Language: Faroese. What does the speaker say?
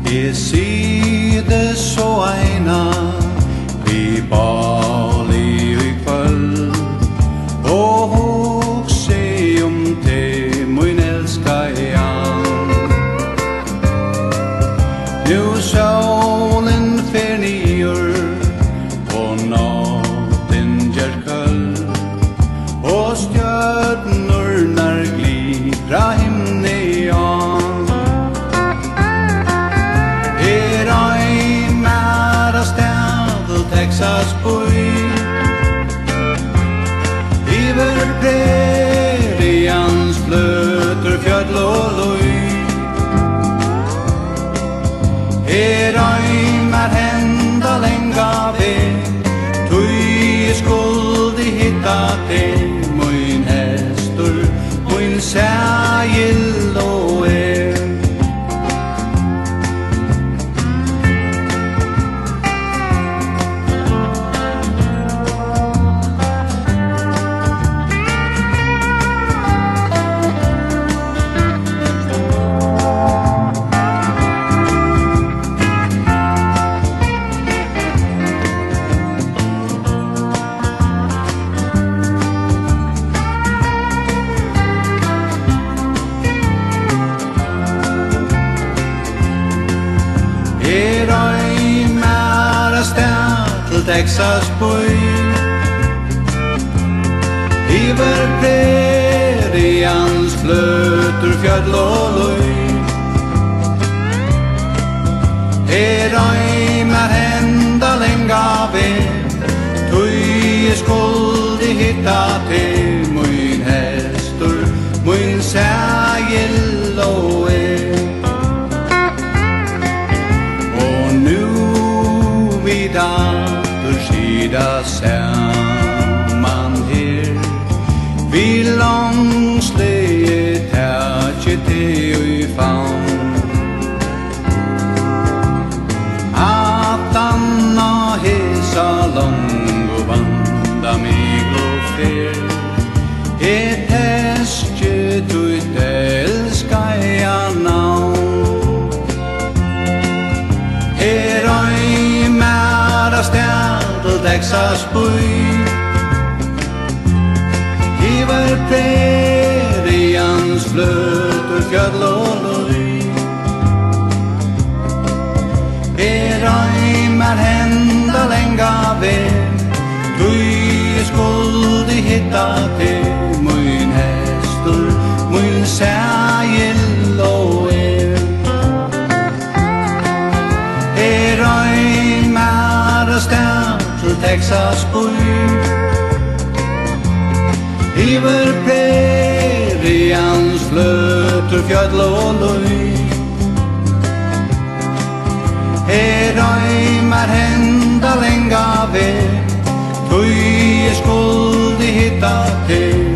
Jeg sidde så eina vi bal i kvöld og hugse te min elskajan. Nu solen fer niður og natten ger köld og stjörnurnar glitra himnean. Texas boy Iver prerians flöter fjöll och loj Röjmar hända länga väg Tui skuldi hitta te Mun hästur, mun sägill och Texas boy Iver prerians flöter fjöll och loj Röjmar hända länga väg Tui skuldi hitta te Mun hästur, mun sägill och Och nu vid skida samman her Vi långsleje tätje te i famn Att anna hesa lång och vanda mig gloffer Ett hästje du ett älskaja navn Röj mära ställ Texas boy Iver prerians flöter fjöll och loj Röjmar hända länga väg Tui skuldi hitta te Mun hästur, mun sägill och Röjmar ställ Texas boy Iver prerians flöter fjöll och loj Röjmar hända länga väg Tui skuldi hitta te